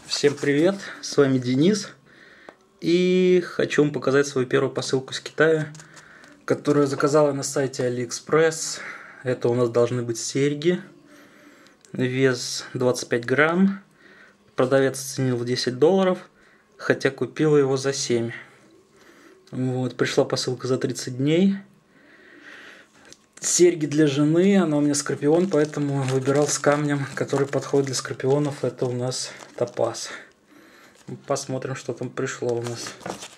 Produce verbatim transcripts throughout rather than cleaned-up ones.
Всем привет, с вами Денис, и хочу вам показать свою первую посылку из Китая, которую я заказала на сайте AliExpress. Это у нас должны быть серьги, вес двадцать пять грамм, продавец оценил в десять долларов, хотя купила его за семь. Вот, пришла посылка за тридцать дней. Серьги для жены, она у меня скорпион, поэтому выбирал с камнем, который подходит для скорпионов. Это у нас топаз. Посмотрим, что там пришло у нас.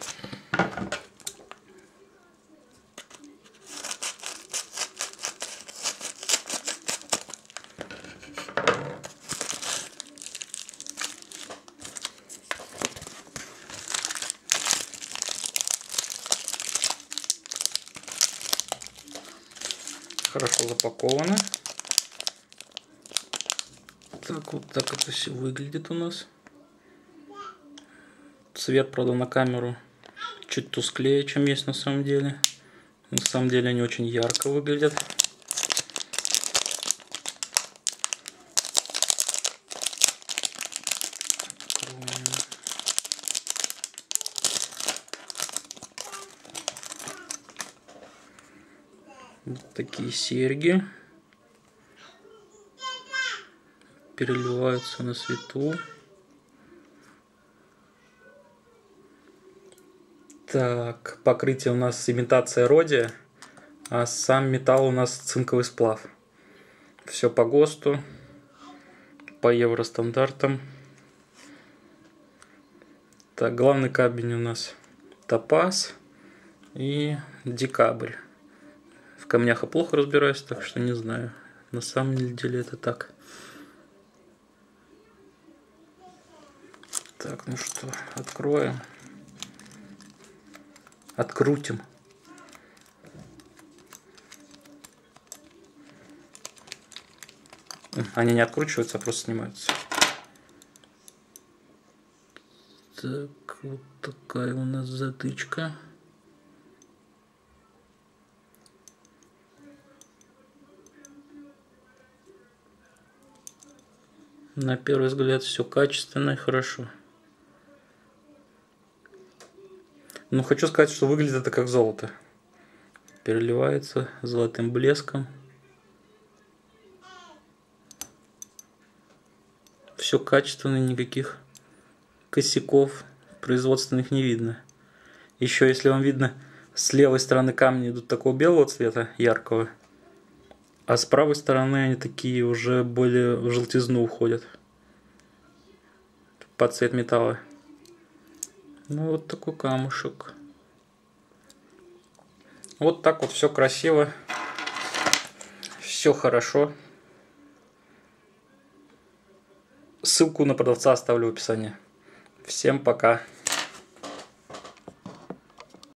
Хорошо запаковано. Так, вот так это все выглядит у нас. Цвет, правда, на камеру чуть тусклее, чем есть на самом деле. На самом деле они очень ярко выглядят. Вот такие серьги. Переливаются на свету. Так, покрытие у нас имитация родия, а сам металл у нас цинковый сплав. Все по ГОСТу, по евростандартам. Так, главный камень у нас топаз и декабрь. В камнях я плохо разбираюсь, так что не знаю. На самом деле это так. Так, ну что, откроем. Открутим. Они не откручиваются, а просто снимаются. Так, вот такая у нас затычка. На первый взгляд все качественно и хорошо. Но хочу сказать, что выглядит это как золото. Переливается золотым блеском. Все качественно, никаких косяков производственных не видно. Еще, если вам видно, с левой стороны камни идут такого белого цвета, яркого, а с правой стороны они такие уже более в желтизну уходят под цвет металла. Ну вот такой камушек. Вот так вот все красиво, все хорошо. Ссылку на продавца оставлю в описании. Всем пока.